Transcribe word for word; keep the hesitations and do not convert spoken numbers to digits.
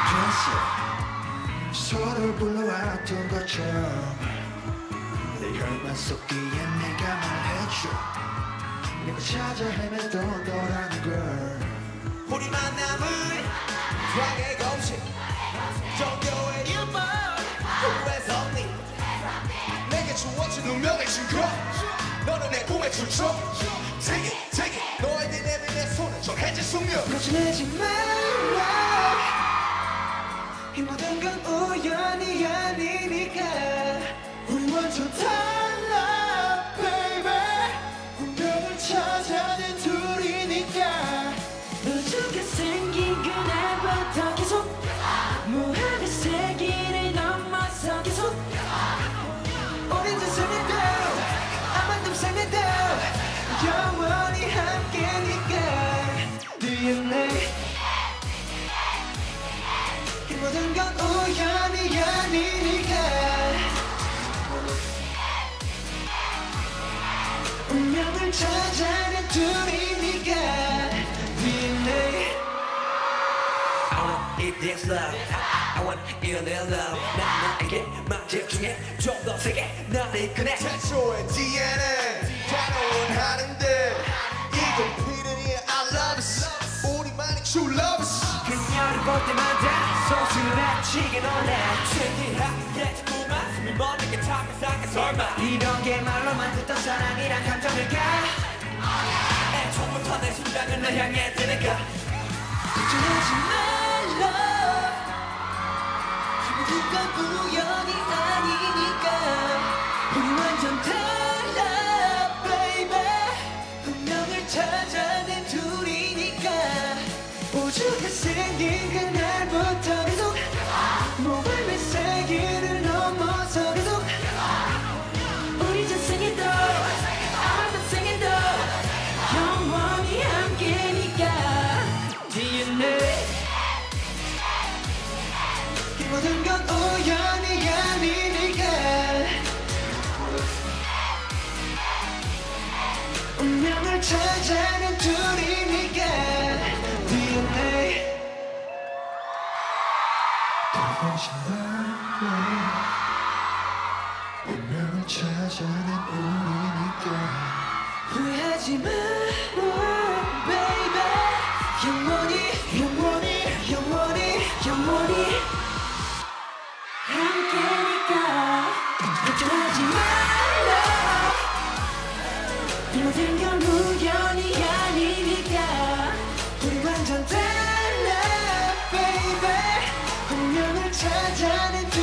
서로를 불러왔던 것처럼 내 혈관 속기에 내가 말해줘 내가 찾아 헤매던 너라는 걸 우리 만남은 수학의 공식 정교의 유머 후회 섭리 내게 주어진 운명의 증거 너는 내 꿈의 출처 Take it, take it 너에게 내민 내 손은 정해진 숙명 거짓내지 말라 이 모든 건 우연이 아니니까 우리 완전 달라 baby 운명을 찾아낸 둘이니까 우주가 생긴 그날부터 계속 무한의 세기를 넘어서 계속 오랜 세상에도 아만큼 생에도 영원히 함께니까 디엔에이 이 모든 건 우연이 아니니까 운명을 찾아낸 둘이니까 디엔에이 I wanna eat this love I wanna eat their love 난 너에게 맞을 중에 좀 더 세게 나를 이끄네 최초의 디엔에이 단어는 하는데 이건 필연이 I love us 우리만의 true lovers 그녀를 볼 때마다 소스라치게 놀래 신기하게 자꾸만 숨이 멎는 참 이상해 설마 이런 게 말로만 듣던 사랑이란 감정일까 애초부터 내 심장은 널 향해 뜨니까 걱정하지 말라 모든 건 우연이 아니니까 우리 완전 달라 baby 운명을 찾아낸 둘이니까 우주가 생긴 그날부터 계속 모험의 세계를 넘어서 계속 우리 전생에도 아마도 생에도 영원히 함께니까 디엔에이 이 모든 건 우연이 아니니까 운명을 찾아낸 둘이니까 디엔에이 당신 말라 운명을 찾아낸 우리니까 후회하지 마 oh, baby 영원히 영원히 영원히 영원히 함께니까 걱정하지 말라 이 모든 건 우연이 아니니까 우리 완전 달라 baby 운명을 찾아낸